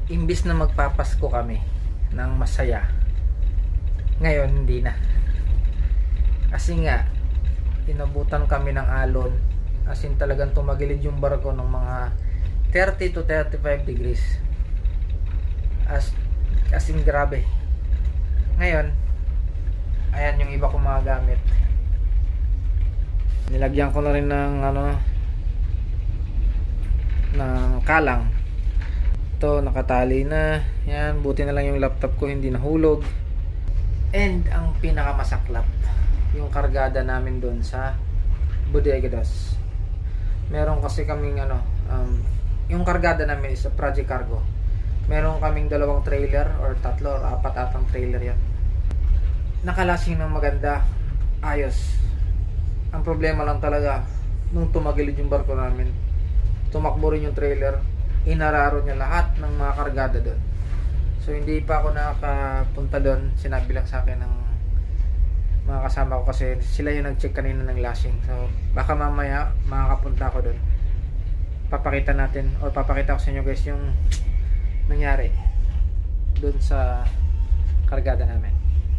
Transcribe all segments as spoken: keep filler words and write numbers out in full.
imbis na magpapasko kami ng masaya, ngayon hindi na. Kasi nga inabutan kami ng alon, as in talagang tumagilid yung barko ng mga thirty to thirty-five degrees, as, as in grabe. Ngayon ayan yung iba kong mga gamit, nilagyan ko na rin ng ano, ng kalang. Ito nakatali na yan, buti na lang yung laptop ko hindi nahulog. And ang pinakamasaklap, yung kargada namin doon sa Bodega dos. Meron kasi kaming ano, um, yung kargada namin is a project cargo. Meron kaming dalawang trailer or tatlo or apat atang trailer yan. Nakalasing ng maganda, ayos. Ang problema lang talaga, nung tumagilid yung barko namin, tumakbo rin yung trailer, inararo niya lahat ng mga kargada doon. So hindi pa ako nakapunta doon, sinabi lang sa akin ng mga kasama ko kasi sila yung nag-check kanina ng lashing. So baka mamaya makakapunta ako doon, papakita natin o papakita ko sa inyo guys yung nangyari doon sa kargada namin.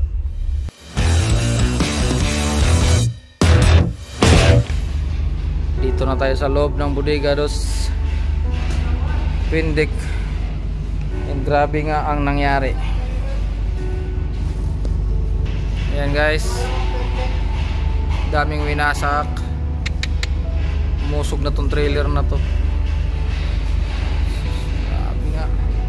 Dito na tayo sa loob ng Bodega dos Pindik. And grabe nga ang nangyari. Ayan guys, daming winasak. Musog na tong trailer na to. Grabe nga.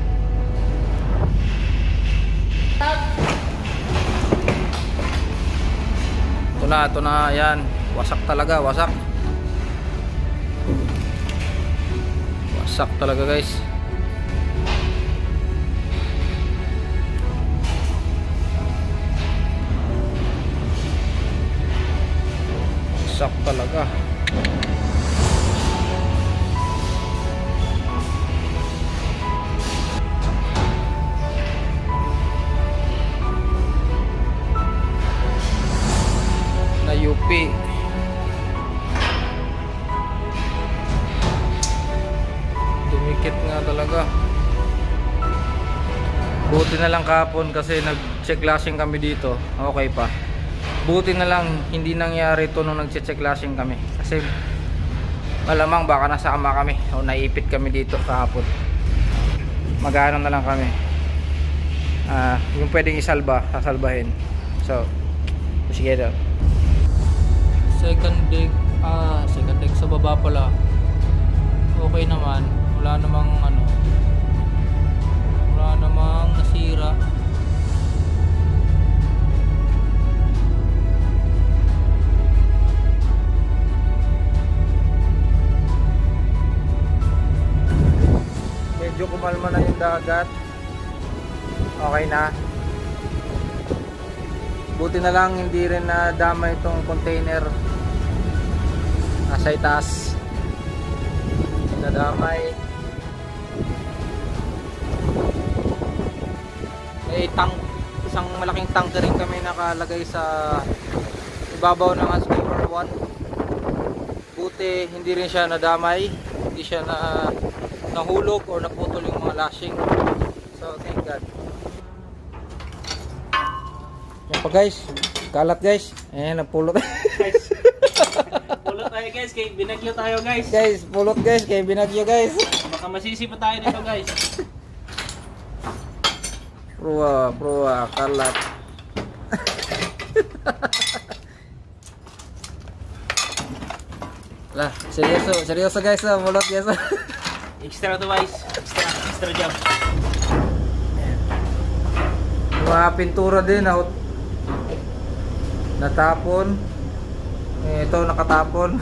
Ito na, ito na, ayan. Wasak talaga, wasak. Wasak talaga guys. Wasak talaga. Na U P. Dumikit nga talaga. Buti na lang kahapon kasi nag-check lashing kami dito. Okay pa. Buti na lang hindi nangyari ito nung nag-check lashing kami. Kasi malamang baka nasa kama kami o naipit kami dito kahapon. Magano na lang kami. Ah, yung pwedeng isalba, sasalbahin. So, sige daw. Second deck, ah, second deck sa baba pala. Okay naman. Wala namang ano, wala namang nasira. Medyo kumalma na yung dagat. Okay na. Buti na lang hindi rin nadama itong container nasa itaas. Nadamay. May tank, isang malaking tanker rin kami nakalagay sa ibabaw ng Skipper one. Buti hindi rin siya nadamay, hindi siya na nahulog or naputol yung mga lashing. So thank God. Yan pa guys, kalat guys. Ayan, napulot guys. Pulot tayo guys, kay binagyo tayo guys. Guys, pulot guys, kay binagyo guys. Baka masisi pa tayo dito guys. Prua, prua, kalat. Lah, seryoso, seryoso guys, ah, mulot guys. Extra to guys, extra, extra job. Mga pintura din out. Natapon. Eh, ito nakatapon.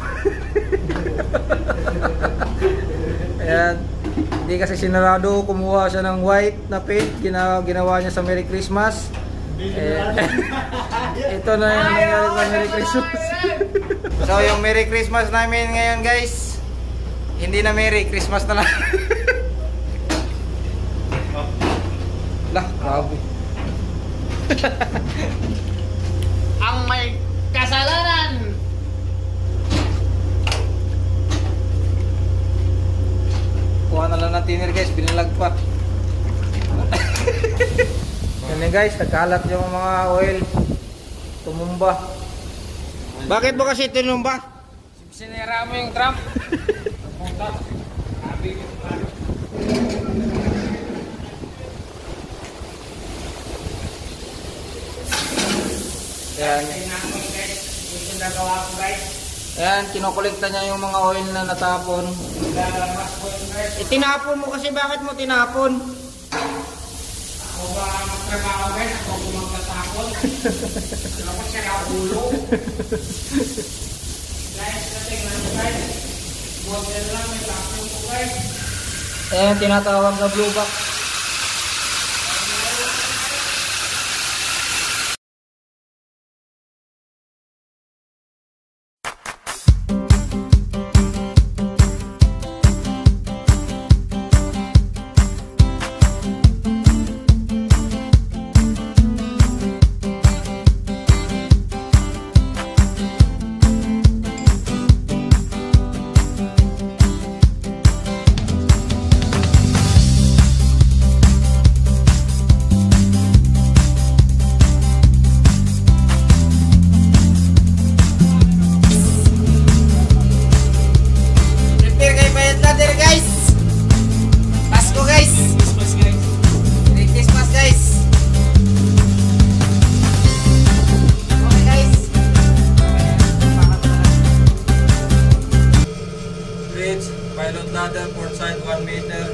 Ayan. Hindi kasi sinarado, kumuha siya ng white na paint, ginawa, ginawa niya sa Merry Christmas. Eh, ito na yung nangyari sa Merry Christmas. So yung Merry Christmas namin ngayon guys, hindi na Merry Christmas na lang. Lah, grabe. Ang may kasalanan. Kuha na lang ng thinner guys, binalag pa. Yan eh guys, nagkalat yung mga oil. Tumumba. Bakit mo kasi tinumba? Sinira mo yung drum. Yan. Yan, kinokolekta niya yung mga oil na natapon. Itinapon mo kasi, bakit mo tinapon? Ako ba magtrabaho guys? Ako ba magtatapon? Ako siya na ulo. Guys, natingnan mo guys. Model lang, may tapon ko guys. Ayan, tinatawag na blue back. Pilot ladder, port side one meter.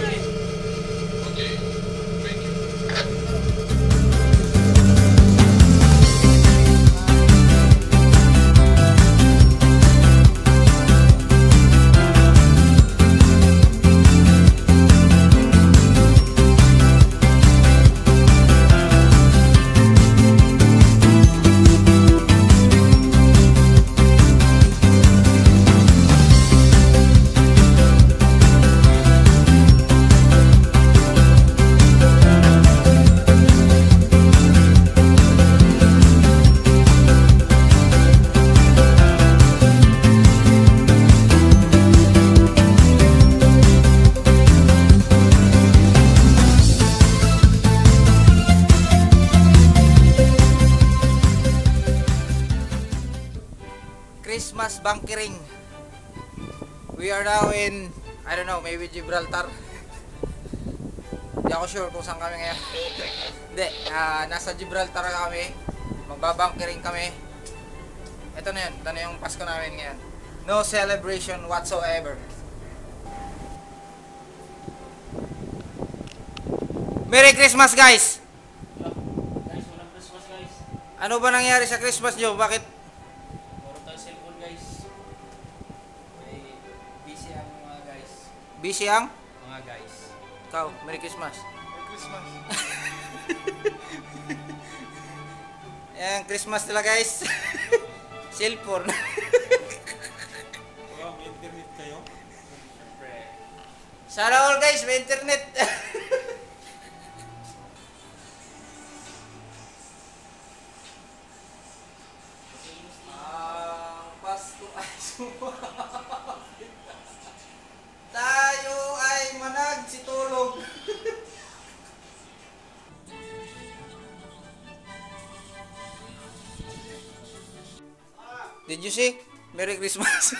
Christmas bunkering. We are now in, I don't know, maybe Gibraltar. Hindi ako sure kung saan kami ngayon. Hindi, uh, nasa Gibraltar kami. Magbabunkering kami. Ito na yun, ito na yung Pasko namin ngayon. No celebration whatsoever. Merry Christmas guys! Guys, walang Christmas guys. Ano ba nangyari sa Christmas nyo? Bakit? Puro tayo cellphone guys. May busy ang mga guys. Busy ang? Mga guys. Ikaw, Merry Christmas. Merry Christmas. Ayan, Christmas nila guys. Cellphone. Wow, may internet kayo? Siyempre. Sana all guys, may internet. Ang Pasko ay sumapit. Tayo ay managsitulog. Did you see? Merry Christmas.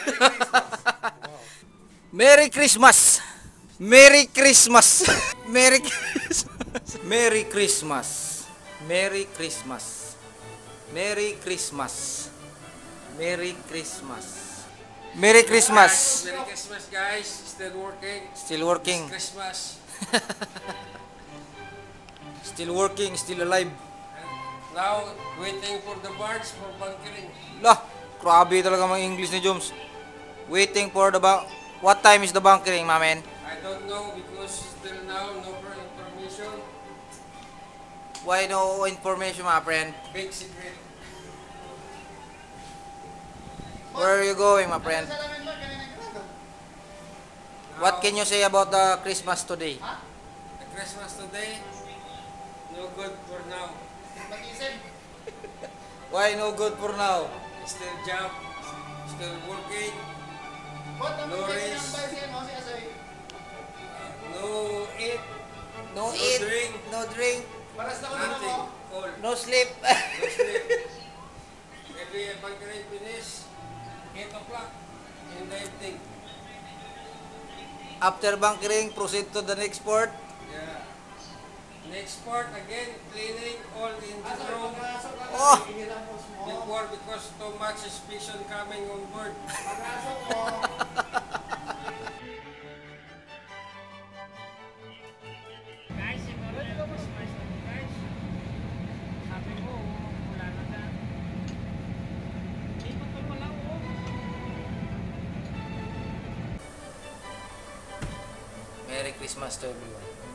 Merry Christmas. Merry Christmas. Merry Christmas. Merry Christmas. Merry Christmas. Merry Christmas. Merry Christmas. Merry Christmas. Merry Christmas guys. Still working. Still working. Christmas. Still working, still alive. Now, waiting for the birds for bunkering. Lah, grabe talaga mga English ni Joms. Waiting for the bunk. What time is the bunkering, my man? I don't know because still now no more information. Why no information, my friend? Big secret. Where are you going, my friend? What can you say about the Christmas today? The Christmas today, no good for now. Why no good for now? Still job, still working. No race. Uh, no eat. No, No eat, drink. no drink. Nothing. All. No sleep. No sleep. Every bunkering finish, eight o'clock in the evening. After bunkering, proceed to the next port. Yeah. Next part again, cleaning all in the room Oh! before because too much suspicion coming on board. Guys, siguro yung mas mais na guys. Sabi ko, wala na dyan. Dito pa pala, oh. Merry Christmas to everyone.